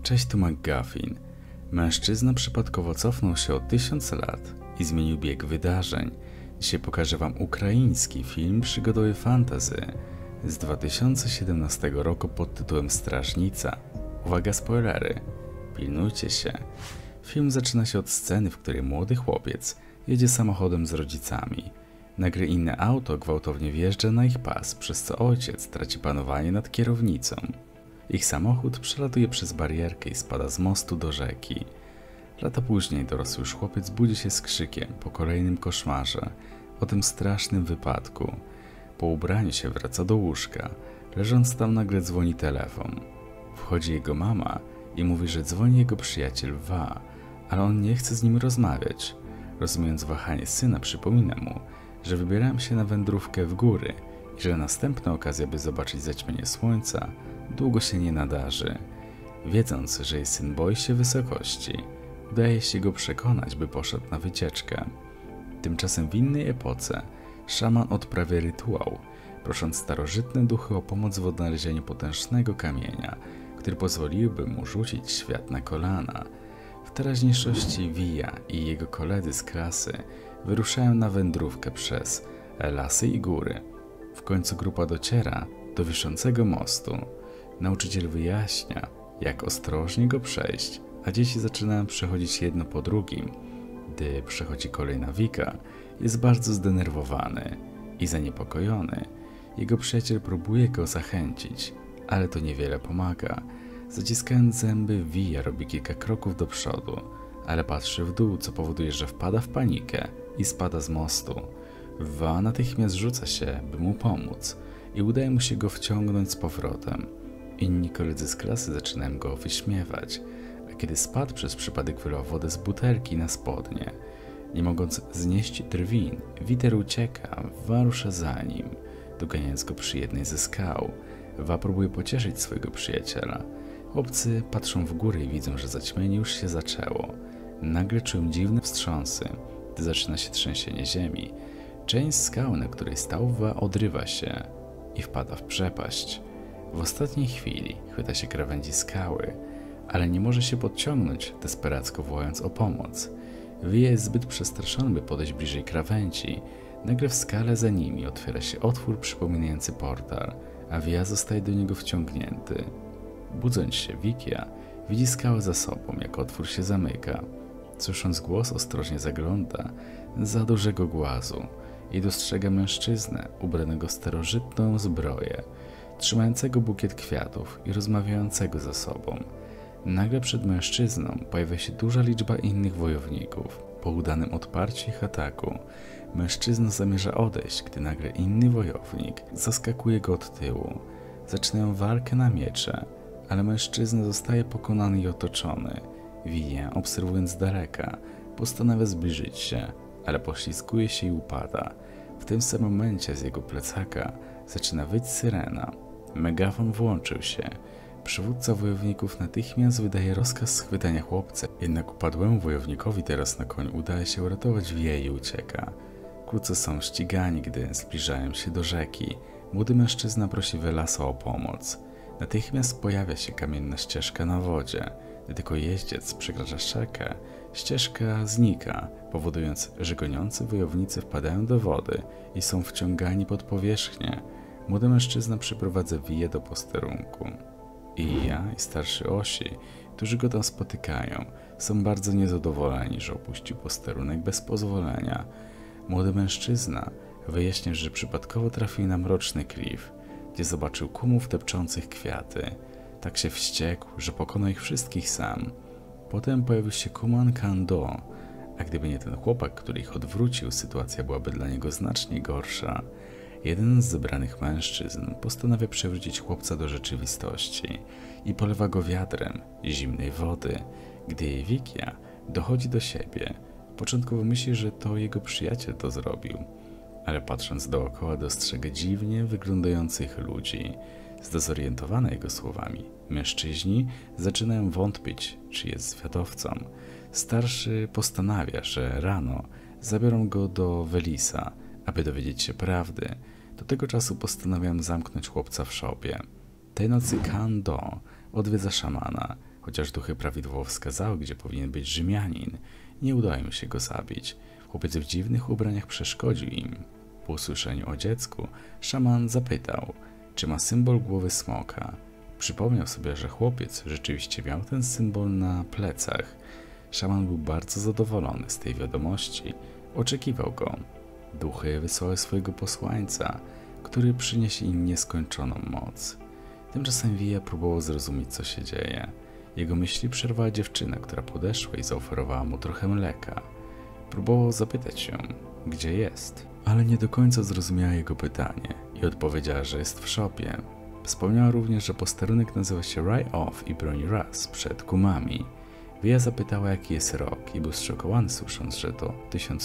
Cześć, tu McGuffin. Mężczyzna przypadkowo cofnął się o 1000 lat i zmienił bieg wydarzeń. Dzisiaj pokażę wam ukraiński film przygodowy fantasy z 2017 roku pod tytułem Strażnica. Uwaga, spoilery. Pilnujcie się. Film zaczyna się od sceny, w której młody chłopiec jedzie samochodem z rodzicami. Nagle inne auto gwałtownie wjeżdża na ich pas, przez co ojciec traci panowanie nad kierownicą. Ich samochód przelatuje przez barierkę i spada z mostu do rzeki. Lata później dorosły już chłopiec budzi się z krzykiem po kolejnym koszmarze o tym strasznym wypadku. Po ubraniu się wraca do łóżka. Leżąc tam nagle dzwoni telefon. Wchodzi jego mama i mówi, że dzwoni jego przyjaciel Wa, ale on nie chce z nim rozmawiać. Rozumiejąc wahanie syna, przypomina mu, że wybierają się na wędrówkę w góry i że następna okazja, by zobaczyć zaćmienie słońca, długo się nie nadarzy. Wiedząc, że jej syn boi się wysokości, udaje się go przekonać, by poszedł na wycieczkę. Tymczasem w innej epoce szaman odprawia rytuał, prosząc starożytne duchy o pomoc w odnalezieniu potężnego kamienia, który pozwoliłby mu rzucić świat na kolana. W teraźniejszości Vija i jego koledzy z klasy wyruszają na wędrówkę przez lasy i góry. W końcu grupa dociera do wiszącego mostu. Nauczyciel wyjaśnia, jak ostrożnie go przejść, a dzieci zaczynają przechodzić jedno po drugim. Gdy przechodzi kolejna Wika, jest bardzo zdenerwowany i zaniepokojony. Jego przyjaciel próbuje go zachęcić, ale to niewiele pomaga. Zaciskając zęby, Vija robi kilka kroków do przodu, ale patrzy w dół, co powoduje, że wpada w panikę i spada z mostu. Wa natychmiast rzuca się, by mu pomóc i udaje mu się go wciągnąć z powrotem. Inni koledzy z klasy zaczynają go wyśmiewać, a kiedy spadł, przez przypadek wylał wodę z butelki na spodnie. Nie mogąc znieść drwin, Witer ucieka, Wa rusza za nim, doganiając go przy jednej ze skał. Wa próbuje pocieszyć swojego przyjaciela. Chłopcy patrzą w górę i widzą, że zaćmienie już się zaczęło. Nagle czują dziwne wstrząsy, gdy zaczyna się trzęsienie ziemi. Część skały, na której stał Wa, odrywa się i wpada w przepaść. W ostatniej chwili chwyta się krawędzi skały, ale nie może się podciągnąć, desperacko wołając o pomoc. Vija jest zbyt przestraszony, by podejść bliżej krawędzi. Nagle w skale za nimi otwiera się otwór przypominający portal, a Vija zostaje do niego wciągnięty. Budząc się, Wikia widzi skałę za sobą, jak otwór się zamyka. Słysząc głos, ostrożnie zagląda za dużego głazu i dostrzega mężczyznę ubranego w starożytną zbroję, trzymającego bukiet kwiatów i rozmawiającego ze sobą. Nagle przed mężczyzną pojawia się duża liczba innych wojowników. Po udanym odparciu ich ataku, mężczyzna zamierza odejść, gdy nagle inny wojownik zaskakuje go od tyłu. Zaczynają walkę na miecze, ale mężczyzna zostaje pokonany i otoczony. Vija, obserwując z daleka, postanawia zbliżyć się, ale poślizguje się i upada. W tym samym momencie z jego plecaka zaczyna wyć syrena. Megafon włączył się. Przywódca wojowników natychmiast wydaje rozkaz schwytania chłopca, jednak upadłemu wojownikowi teraz na koń udaje się uratować Viję i ucieka. Wkrótce są ścigani, gdy zbliżają się do rzeki. Młody mężczyzna prosi Velasa o pomoc. Natychmiast pojawia się kamienna ścieżka na wodzie. Gdy tylko jeździec przekracza rzekę, ścieżka znika, powodując, że goniący wojownicy wpadają do wody i są wciągani pod powierzchnię. Młody mężczyzna przyprowadza Viję do posterunku. I starszy Osi, którzy go tam spotykają, są bardzo niezadowoleni, że opuścił posterunek bez pozwolenia. Młody mężczyzna wyjaśnia, że przypadkowo trafił na mroczny klif, gdzie zobaczył kumów depczących kwiaty. Tak się wściekł, że pokonał ich wszystkich sam. Potem pojawił się kuman Kando, a gdyby nie ten chłopak, który ich odwrócił, sytuacja byłaby dla niego znacznie gorsza. Jeden z zebranych mężczyzn postanawia przywrócić chłopca do rzeczywistości i polewa go wiadrem zimnej wody. Gdy jej Wikia dochodzi do siebie, początkowo myśli, że to jego przyjaciel to zrobił, ale patrząc dookoła dostrzega dziwnie wyglądających ludzi. Zdezorientowana jego słowami, mężczyźni zaczynają wątpić, czy jest zwiadowcą. Starszy postanawia, że rano zabiorą go do Velisa, aby dowiedzieć się prawdy. Do tego czasu postanawiam zamknąć chłopca w szopie. Tej nocy Kando odwiedza szamana, Chociaż duchy prawidłowo wskazały, gdzie powinien być Rzymianin, nie udało im się go zabić. Chłopiec w dziwnych ubraniach przeszkodził im. Po usłyszeniu o dziecku, szaman zapytał, czy ma symbol głowy smoka. Przypomniał sobie, że chłopiec rzeczywiście miał ten symbol na plecach. Szaman był bardzo zadowolony z tej wiadomości. Oczekiwał go. Duchy wysłały swojego posłańca, który przyniesie im nieskończoną moc. Tymczasem Villa próbował zrozumieć, co się dzieje. Jego myśli przerwała dziewczyna, która podeszła i zaoferowała mu trochę mleka. Próbował zapytać ją, gdzie jest, ale nie do końca zrozumiała jego pytanie i odpowiedziała, że jest w szopie. Wspomniała również, że posterunek nazywa się Rye Off i broni Raz przed kumami. Villa zapytała, jaki jest rok i był zszokowany, słysząc, że to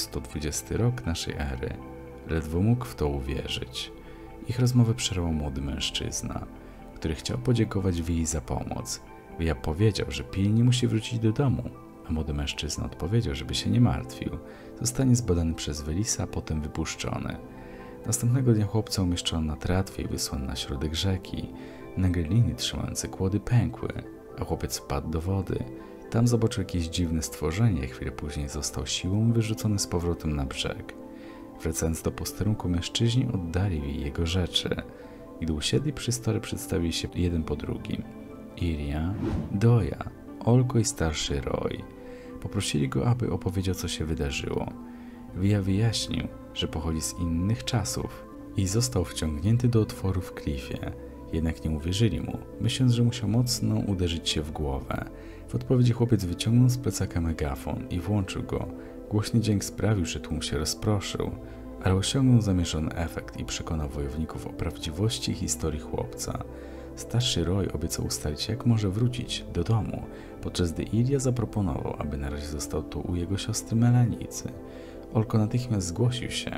1120 rok naszej ery. Ledwo mógł w to uwierzyć. Ich rozmowę przerwał młody mężczyzna, który chciał podziękować Villi za pomoc. Villa powiedział, że pilnie musi wrócić do domu, a młody mężczyzna odpowiedział, żeby się nie martwił. Zostanie zbadany przez Velisa, a potem wypuszczony. Następnego dnia chłopca umieszczono na tratwie i wysłano na środek rzeki. Nagle liny trzymające kłody pękły, a chłopiec wpadł do wody. Tam zobaczył jakieś dziwne stworzenie, chwilę później został siłą wyrzucony z powrotem na brzeg. Wracając do posterunku, mężczyźni oddali jego rzeczy. Gdy usiedli przy stole, przedstawili się jeden po drugim. Iria, Doja, Olko i starszy Roy. Poprosili go, aby opowiedział, co się wydarzyło. Villa wyjaśnił, że pochodzi z innych czasów i został wciągnięty do otworu w klifie. Jednak nie uwierzyli mu, myśląc, że musiał mocno uderzyć się w głowę. W odpowiedzi chłopiec wyciągnął z plecaka megafon i włączył go. Głośny dźwięk sprawił, że tłum się rozproszył, ale osiągnął zamierzony efekt i przekonał wojowników o prawdziwości historii chłopca. Starszy Roy obiecał ustalić, jak może wrócić do domu, podczas gdy Iria zaproponował, aby na razie został tu u jego siostry Melanicy. Olko natychmiast zgłosił się,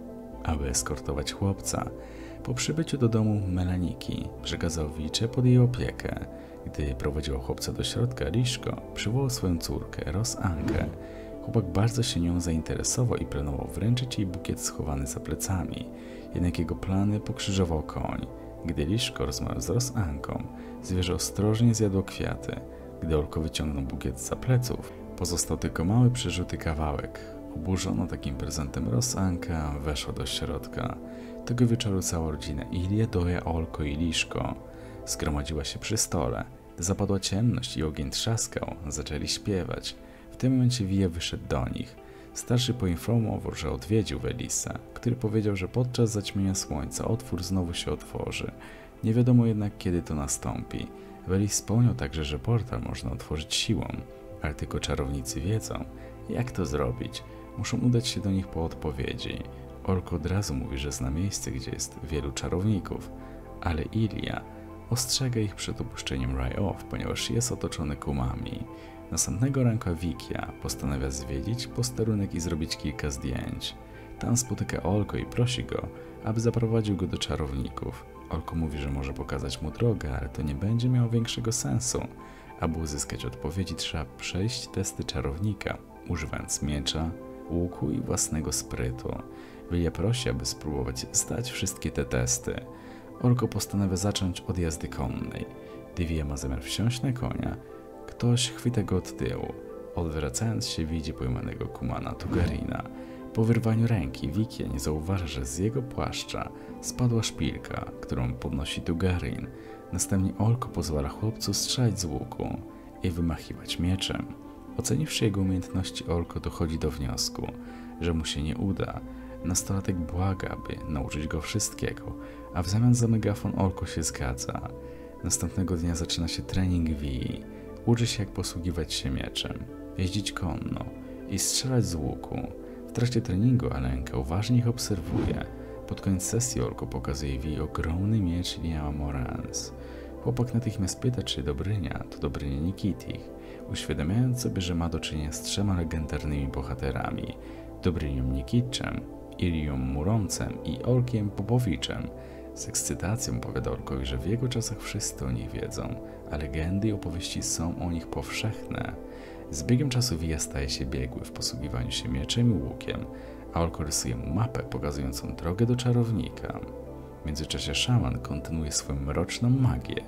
aby eskortować chłopca. Po przybyciu do domu Melaniki przekazał Wicze pod jej opiekę. Gdy prowadziła chłopca do środka, Liszko przywołał swoją córkę, Rosankę. Chłopak bardzo się nią zainteresował i planował wręczyć jej bukiet schowany za plecami. Jednak jego plany pokrzyżował koń. Gdy Liszko rozmawiał z Rosanką, zwierzę ostrożnie zjadło kwiaty. Gdy Olko wyciągnął bukiet zza pleców, pozostał tylko mały przerzuty kawałek. Oburzona takim prezentem Rosanka weszła do środka. Tego wieczoru cała rodzina Ilia, Doja, Olko i Liszko zgromadziła się przy stole. Zapadła ciemność i ogień trzaskał. Zaczęli śpiewać. W tym momencie Villa wyszedł do nich. Starszy poinformował, że odwiedził Velisa, który powiedział, że podczas zaćmienia słońca otwór znowu się otworzy. Nie wiadomo jednak, kiedy to nastąpi. Velis wspomniał także, że portal można otworzyć siłą, ale tylko czarownicy wiedzą, jak to zrobić. Muszą udać się do nich po odpowiedzi. Olko od razu mówi, że zna miejsce, gdzie jest wielu czarowników, ale Ilia ostrzega ich przed opuszczeniem Rye Off, ponieważ jest otoczony kumami. Następnego ranka Wikia postanawia zwiedzić posterunek i zrobić kilka zdjęć. Tam spotyka Olko i prosi go, aby zaprowadził go do czarowników. Olko mówi, że może pokazać mu drogę, ale to nie będzie miało większego sensu. Aby uzyskać odpowiedzi, trzeba przejść testy czarownika, używając miecza, łuku i własnego sprytu. Villa prosi, aby spróbować zdać wszystkie te testy. Olko postanawia zacząć od jazdy konnej. Gdy Villa ma zamiar wsiąść na konia, ktoś chwyta go od tyłu. Odwracając się, widzi pojmanego kumana Tugarina. Po wyrwaniu ręki Wikia nie zauważa, że z jego płaszcza spadła szpilka, którą podnosi Tugarin. Następnie Olko pozwala chłopcu strzelać z łuku i wymachiwać mieczem. Oceniwszy jego umiejętności, Olko dochodzi do wniosku, że mu się nie uda. Nastolatek błaga, aby nauczyć go wszystkiego, a w zamian za megafon Olko się zgadza. Następnego dnia zaczyna się trening Villi. Uczy się, jak posługiwać się mieczem, jeździć konno i strzelać z łuku. W trakcie treningu Alenka uważnie ich obserwuje. Pod koniec sesji Olko pokazuje Villi ogromny miecz Liama Morans. Chłopak natychmiast pyta, czy Dobrynia to Dobrynia Nikitich, uświadamiając sobie, że ma do czynienia z 3 legendarnymi bohaterami: Dobrynią Nikitczem, Ilią Muromcem i Olkiem Popowiczem. Z ekscytacją powiada Olkowi, że w jego czasach wszyscy o nich wiedzą, a legendy i opowieści są o nich powszechne. Z biegiem czasu Villa staje się biegły w posługiwaniu się mieczem i łukiem, a Olko rysuje mu mapę pokazującą drogę do czarownika. W międzyczasie szaman kontynuuje swoją mroczną magię.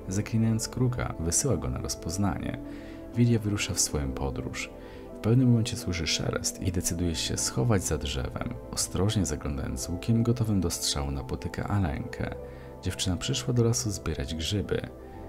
Zaklinając kruka, wysyła go na rozpoznanie. Wilia wyrusza w swoją podróż. W pewnym momencie słyszy szelest i decyduje się schować za drzewem. Ostrożnie zaglądając z łukiem gotowym do strzału, napotyka Alenkę. Dziewczyna przyszła do lasu zbierać grzyby.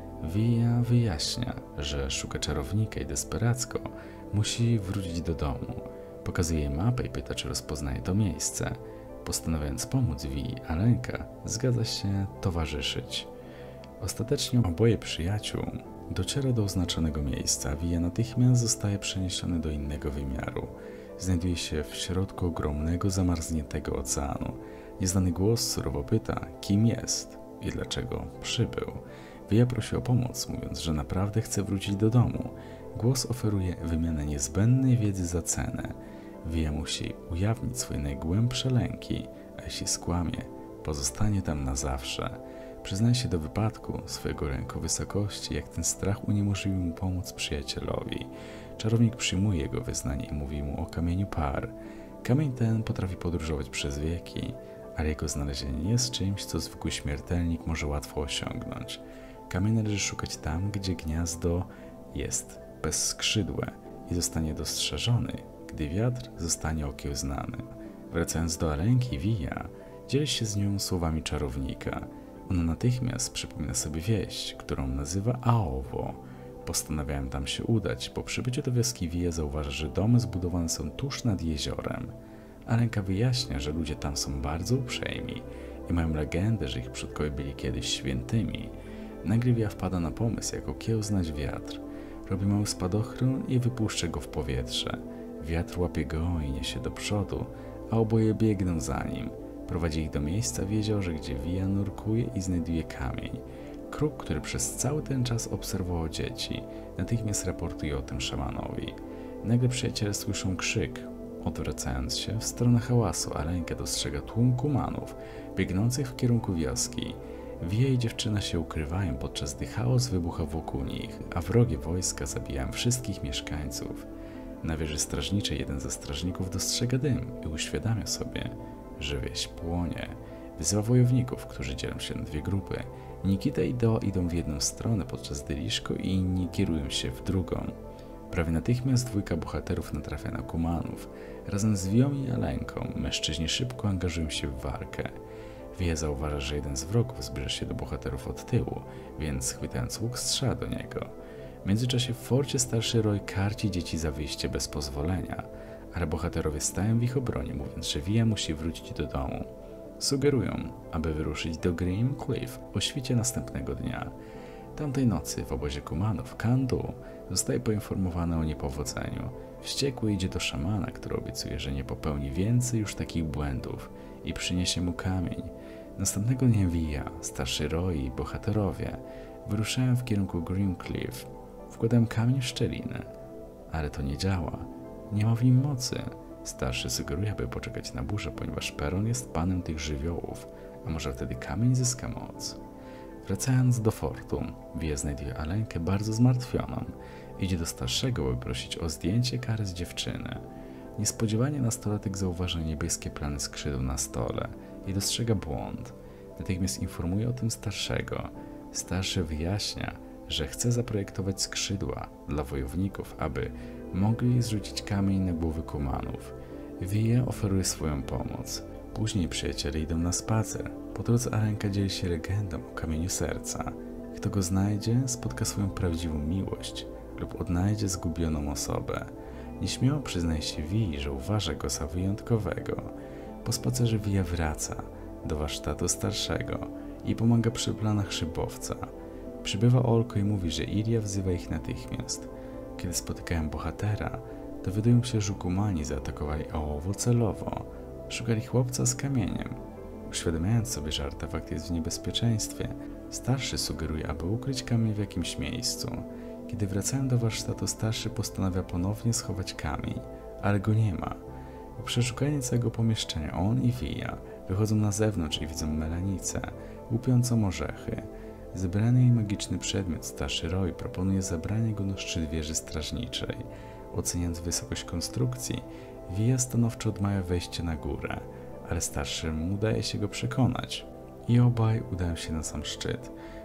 Via wyjaśnia, że szuka czarownika i desperacko musi wrócić do domu. Pokazuje jej mapę i pyta, czy rozpoznaje to miejsce. Postanawiając pomóc Vii, Alenka zgadza się towarzyszyć. Ostatecznie oboje przyjaciół dociera do oznaczonego miejsca. Via natychmiast zostaje przeniesiony do innego wymiaru. Znajduje się w środku ogromnego, zamarzniętego oceanu. Nieznany głos surowo pyta, kim jest i dlaczego przybył. Via prosi o pomoc, mówiąc, że naprawdę chce wrócić do domu. Głos oferuje wymianę niezbędnej wiedzy za cenę. Via musi ujawnić swoje najgłębsze lęki, a jeśli skłamie, pozostanie tam na zawsze. Przyznaje się do wypadku, swojego ręku wysokości, jak ten strach uniemożliwił mu pomóc przyjacielowi. Czarownik przyjmuje jego wyznanie i mówi mu o kamieniu Par. Kamień ten potrafi podróżować przez wieki, ale jego znalezienie nie jest czymś, co zwykły śmiertelnik może łatwo osiągnąć. Kamień należy szukać tam, gdzie gniazdo jest bezskrzydłe i zostanie dostrzeżony, gdy wiatr zostanie okiełznany. Wracając do Alenki, Via dzieli się z nią słowami czarownika. Ona natychmiast przypomina sobie wieść, którą nazywa Aowo. Postanawiałem tam się udać. Po przybyciu do wioski Via zauważa, że domy zbudowane są tuż nad jeziorem. Alenka wyjaśnia, że ludzie tam są bardzo uprzejmi i mają legendę, że ich przodkowie byli kiedyś świętymi. Nagle Via wpada na pomysł, jak okiełznać wiatr. Robi mały spadochron i wypuszcza go w powietrze. Wiatr łapie go i niesie do przodu, a oboje biegną za nim. Prowadzi ich do miejsca w jeziorze, gdzie Via nurkuje i znajduje kamień. Kruk, który przez cały ten czas obserwował dzieci, natychmiast raportuje o tym szamanowi. Nagle przyjaciele słyszą krzyk. Odwracając się w stronę hałasu, Alenka dostrzega tłum kumanów biegnących w kierunku wioski. Via i dziewczyna się ukrywają, podczas gdy chaos wybucha wokół nich, a wrogie wojska zabijają wszystkich mieszkańców. Na wieży strażniczej jeden ze strażników dostrzega dym i uświadamia sobie, że wieś płonie. Wyzywa wojowników, którzy dzielą się na dwie grupy. Nikita i Do idą w jedną stronę, podczas gdy Liszko i inni kierują się w drugą. Prawie natychmiast dwójka bohaterów natrafia na kumanów. Razem z Vią i Alenką mężczyźni szybko angażują się w walkę. Via zauważa, że jeden z wrogów zbliża się do bohaterów od tyłu, więc chwytając łuk strzela do niego. W międzyczasie w forcie starszy Roy karci dzieci za wyjście bez pozwolenia, ale bohaterowie stają w ich obronie, mówiąc, że Via musi wrócić do domu. Sugerują, aby wyruszyć do Grim Cliff o świcie następnego dnia. Tamtej nocy w obozie kumanów Kandu zostaje poinformowany o niepowodzeniu. Wściekły idzie do szamana, który obiecuje, że nie popełni więcej już takich błędów i przyniesie mu kamień. Następnego dnia Via, starszy Roy i bohaterowie wyruszają w kierunku Grim Cliff. Wkładają kamień w szczelinę, ale to nie działa. Nie ma w nim mocy. Starszy sugeruje, aby poczekać na burzę, ponieważ Peron jest panem tych żywiołów, a może wtedy kamień zyska moc. Wracając do fortu, Via znajduje Alenkę bardzo zmartwioną. Idzie do starszego, by prosić o zdjęcie kary z dziewczyny. Niespodziewanie nastolatek zauważa niebieskie plany skrzydeł na stole i dostrzega błąd. Natychmiast informuje o tym starszego. Starszy wyjaśnia, że chce zaprojektować skrzydła dla wojowników, aby mogli zrzucić kamień na głowy kumanów. Via oferuje swoją pomoc. Później przyjaciele idą na spacer. Po drodze Alenka dzieli się legendą o kamieniu serca. Kto go znajdzie, spotka swoją prawdziwą miłość lub odnajdzie zgubioną osobę. Nieśmiało przyznaje się Vii, że uważa go za wyjątkowego. Po spacerze Via wraca do warsztatu starszego i pomaga przy planach szybowca. Przybywa Olko i mówi, że Ilia wzywa ich natychmiast. Kiedy spotykają bohatera, dowiadują się, że kumani zaatakowali Aowo celowo. Szukali chłopca z kamieniem. Uświadamiając sobie, że artefakt jest w niebezpieczeństwie, starszy sugeruje, aby ukryć kamień w jakimś miejscu. Kiedy wracają do warsztatu, starszy postanawia ponownie schować kamień, ale go nie ma. Po przeszukaniu całego pomieszczenia on i Via wychodzą na zewnątrz i widzą Melanicę, łupiącą orzechy. Zebrany jej magiczny przedmiot, starszy Roy proponuje zabranie go na szczyt wieży strażniczej. Oceniając wysokość konstrukcji, Via stanowczo odmawia wejścia na górę, ale starszym udaje się go przekonać i obaj udają się na sam szczyt.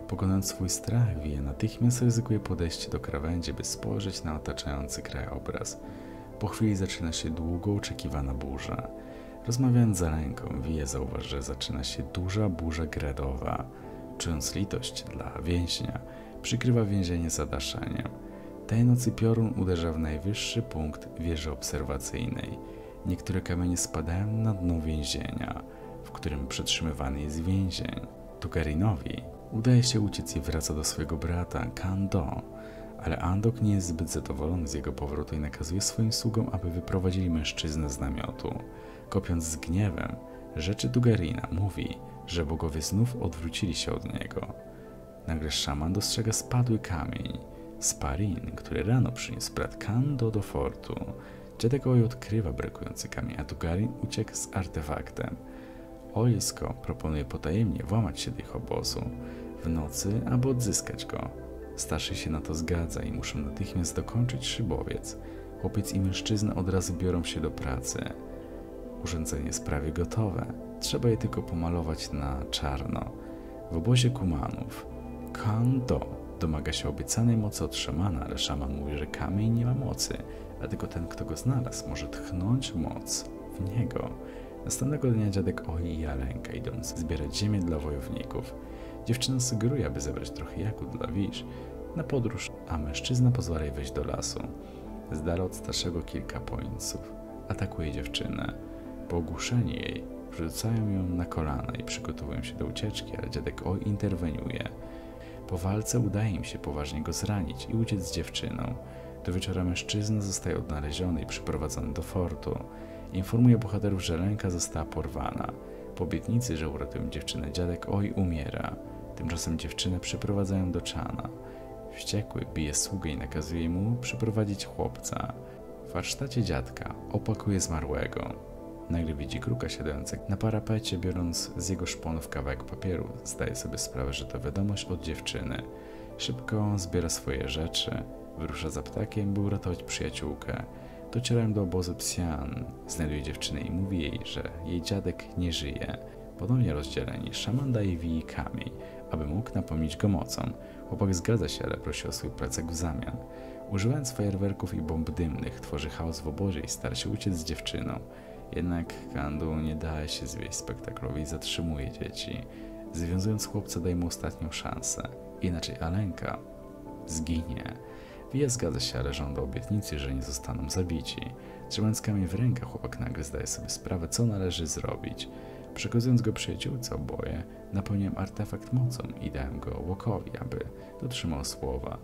Pokonując swój strach, Vija natychmiast ryzykuje podejście do krawędzi, by spojrzeć na otaczający krajobraz. Po chwili zaczyna się długo oczekiwana burza. Rozmawiając z Alenką, Vija zauważy, że zaczyna się duża burza gradowa. Czując litość dla więźnia, przykrywa więzienie zadaszeniem. Tej nocy piorun uderza w najwyższy punkt wieży obserwacyjnej. Niektóre kamienie spadają na dno więzienia, w którym przetrzymywany jest więzień. Tugarinowi udaje się uciec i wraca do swojego brata, Kando, ale Andok nie jest zbyt zadowolony z jego powrotu i nakazuje swoim sługom, aby wyprowadzili mężczyznę z namiotu. Kopiąc z gniewem rzeczy Tugarina, mówi, że bogowie znów odwrócili się od niego. Nagle szaman dostrzega spadły kamień. Sparin, który rano przyniósł brat Kando do fortu. Dziadek Oj odkrywa brakujący kamień, a Tugarin uciekł z artefaktem. Olisko proponuje potajemnie włamać się do ich obozu w nocy, aby odzyskać go. Starszy się na to zgadza i muszą natychmiast dokończyć szybowiec. Chłopiec i mężczyzna od razu biorą się do pracy. Urządzenie jest prawie gotowe. Trzeba je tylko pomalować na czarno. W obozie Kumanów Kando domaga się obiecanej mocy od szamana, ale szaman mówi, że kamień nie ma mocy, a tylko ten, kto go znalazł, może tchnąć moc w niego. Następnego dnia dziadek Oi i Alenka idą zbierać ziemię dla wojowników. Dziewczyna sugeruje, aby zebrać trochę jagód dla wisz na podróż, a mężczyzna pozwala jej wejść do lasu. Z dala od starszego kilka pońców atakuje dziewczynę. Po ogłuszeniu jej wrzucają ją na kolana i przygotowują się do ucieczki, ale dziadek Oi interweniuje. Po walce udaje im się poważnie go zranić i uciec z dziewczyną. Do wieczora mężczyzna zostaje odnaleziony i przyprowadzony do fortu. Informuje bohaterów, że ręka została porwana. Po obietnicy, że uratują dziewczynę, dziadek Oj umiera. Tymczasem dziewczynę przyprowadzają do Chana. Wściekły bije sługę i nakazuje mu przyprowadzić chłopca. W warsztacie dziadka opakuje zmarłego. Nagle widzi kruka siadającego na parapecie, biorąc z jego szponów kawałek papieru. Zdaje sobie sprawę, że to wiadomość od dziewczyny. Szybko zbiera swoje rzeczy, wyrusza za ptakiem, by uratować przyjaciółkę. Docierają do obozu Xian, znajduje dziewczynę i mówi jej, że jej dziadek nie żyje. Ponownie rozdzieleni, szaman daje Vii kamień, aby mógł napełnić go mocą. Chłopak zgadza się, ale prosi o swój plecak w zamian. Używając fajerwerków i bomb dymnych, tworzy chaos w obozie i stara się uciec z dziewczyną. Jednak Kandu nie daje się zwieść spektaklowi i zatrzymuje dzieci. Związując chłopca, daje mu ostatnią szansę. Inaczej Alenka zginie. Vija zgadza się, ale żąda obietnicy, że nie zostaną zabici. Trzymając kamień w rękach, chłopak nagle zdaje sobie sprawę, co należy zrobić. Przekazując go przyjaciółce, oboje napełniają artefakt mocą i dają go Łokowi, aby dotrzymał słowa.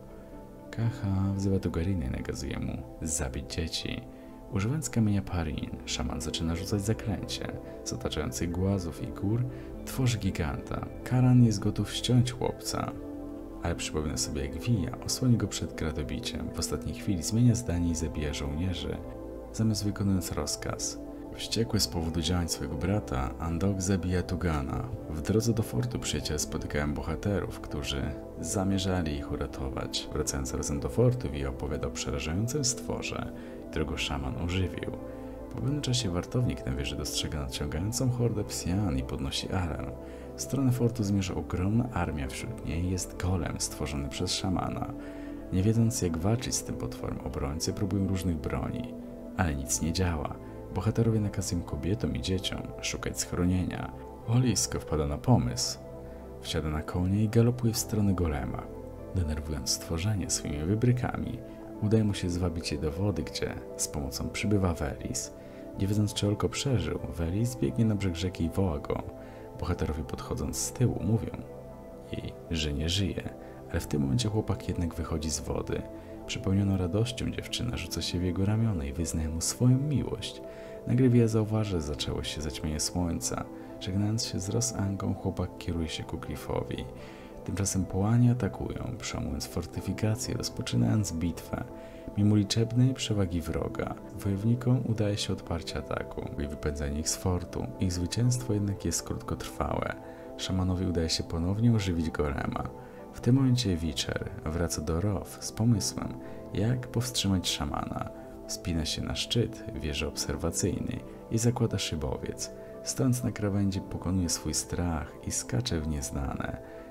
Kaha wzywa Tugarina i nakazuje mu zabić dzieci. Używając kamienia Parin, szaman zaczyna rzucać zaklęcie. Z otaczających głazów i gór tworzy giganta. Karan jest gotów ściąć chłopca, ale przypomina sobie, jak Vija osłoni go przed gradobiciem. W ostatniej chwili zmienia zdanie i zabija żołnierzy, zamiast wykonując rozkaz. Wściekły z powodu działań swojego brata, Andok zabija Tugana. W drodze do fortu przyjaciele spotykają bohaterów, którzy zamierzali ich uratować. Wracając razem do fortu, Vija opowiada o przerażającym stworze, którego szaman ożywił. Po pewnym czasie wartownik na wieży dostrzega nadciągającą hordę Xian i podnosi alarm. W stronę fortu zmierza ogromna armia, wśród niej jest golem stworzony przez szamana. Nie wiedząc, jak walczyć z tym potworem, obrońcy próbują różnych broni, ale nic nie działa. Bohaterowie nakazują kobietom i dzieciom szukać schronienia. Olisko wpada na pomysł. Wsiada na konie i galopuje w stronę golema. Denerwując stworzenie swoimi wybrykami, udaje mu się zwabić je do wody, gdzie z pomocą przybywa Velis. Nie wiedząc, czy Olko przeżył, Velis biegnie na brzeg rzeki i woła go. Bohaterowie podchodząc z tyłu mówią jej, że nie żyje, ale w tym momencie chłopak jednak wychodzi z wody. Przepełnioną radością dziewczyna rzuca się w jego ramiona i wyznaje mu swoją miłość. Nagle Vija zauważy, że zaczęło się zaćmienie słońca. Żegnając się z Rosangą, chłopak kieruje się ku klifowi. Tymczasem połanie atakują, przełamując fortyfikacje, rozpoczynając bitwę. Mimo liczebnej przewagi wroga, wojownikom udaje się odparcie ataku i wypędzenie ich z fortu. Ich zwycięstwo jednak jest krótkotrwałe. Szamanowi udaje się ponownie ożywić golema. W tym momencie Witcher wraca do Row z pomysłem, jak powstrzymać szamana. Wspina się na szczyt wieży obserwacyjnej i zakłada szybowiec. Stojąc na krawędzi, pokonuje swój strach i skacze w nieznane.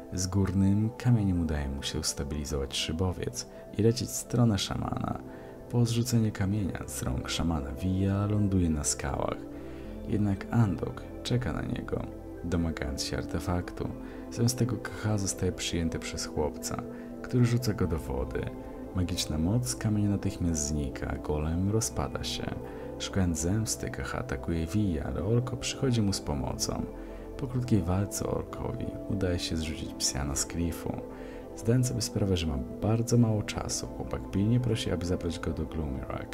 Z górnym kamieniem udaje mu się ustabilizować szybowiec i lecieć w stronę szamana. Po zrzuceniu kamienia z rąk szamana Villa ląduje na skałach. Jednak Andok czeka na niego, domagając się artefaktu. Zamiast tego KH zostaje przyjęty przez chłopca, który rzuca go do wody. Magiczna moc kamienia natychmiast znika, golem rozpada się. Szukając zemsty, KH atakuje Villa, ale Orko przychodzi mu z pomocą. Po krótkiej walce Orkowi udaje się zrzucić Psyana z klifu. Zdając sobie sprawę, że ma bardzo mało czasu, chłopak pilnie prosi, aby zabrać go do Gloomy-Rock.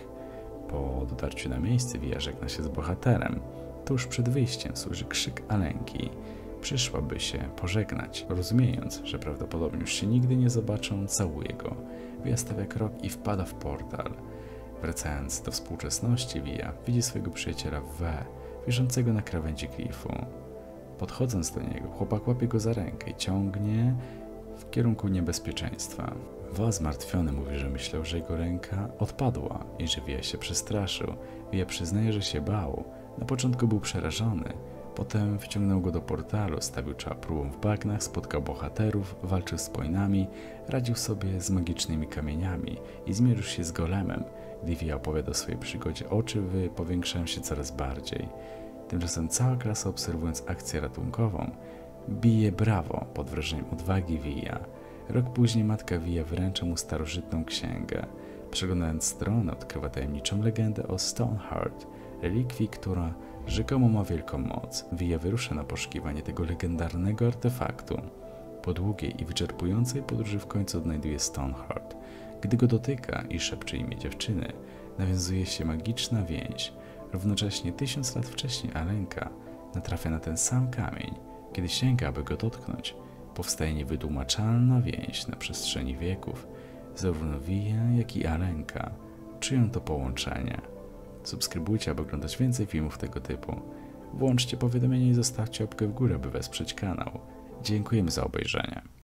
Po dotarciu na miejsce Villa żegna się z bohaterem. Tuż przed wyjściem słyszy krzyk Alenki. Przyszłaby się pożegnać, rozumiejąc, że prawdopodobnie już się nigdy nie zobaczą, całuje go. Villa stawia krok i wpada w portal. Wracając do współczesności, Villa widzi swojego przyjaciela V, wierzącego na krawędzi klifu. Podchodząc do niego, chłopak łapie go za rękę i ciągnie w kierunku niebezpieczeństwa. V zmartwiony mówi, że myślał, że jego ręka odpadła i że Villa się przestraszył. Villa przyznaje, że się bał. Na początku był przerażony. Potem wciągnął go do portalu, stawił czoła próbom w bagnach, spotkał bohaterów, walczył z Poinami, radził sobie z magicznymi kamieniami i zmierzył się z golemem. Gdy Villa opowiada o swojej przygodzie, oczy powiększają się coraz bardziej. Tymczasem cała klasa, obserwując akcję ratunkową, bije brawo pod wrażeniem odwagi Villa. Rok później matka Villa wręcza mu starożytną księgę. Przeglądając stronę, odkrywa tajemniczą legendę o Stoneheart, relikwii, która rzekomo ma wielką moc. Villa wyrusza na poszukiwanie tego legendarnego artefaktu. Po długiej i wyczerpującej podróży w końcu odnajduje Stoneheart. Gdy go dotyka i szepcze imię dziewczyny, nawiązuje się magiczna więź. Równocześnie 1000 lat wcześniej Alenka natrafia na ten sam kamień. Kiedy sięga, aby go dotknąć, powstaje niewytłumaczalna więź na przestrzeni wieków. Zarówno Villa, jak i Alenka czują to połączenie. Subskrybujcie, aby oglądać więcej filmów tego typu. Włączcie powiadomienia i zostawcie łapkę w górę, by wesprzeć kanał. Dziękujemy za obejrzenie.